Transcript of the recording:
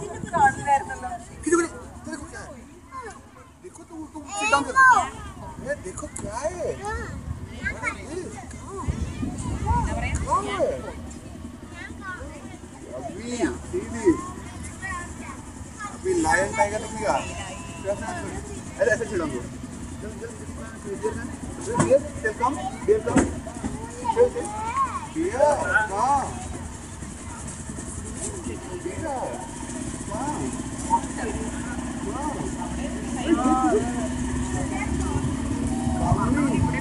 देखो देखो क्या है, देखो तुम sit down देखो, ये देखो क्या है, कौन है अभी सीधी अभी लायन टाइगर दिखेगा, अरे ऐसे छिड़ो दो डियर कम डियर कहाँ Come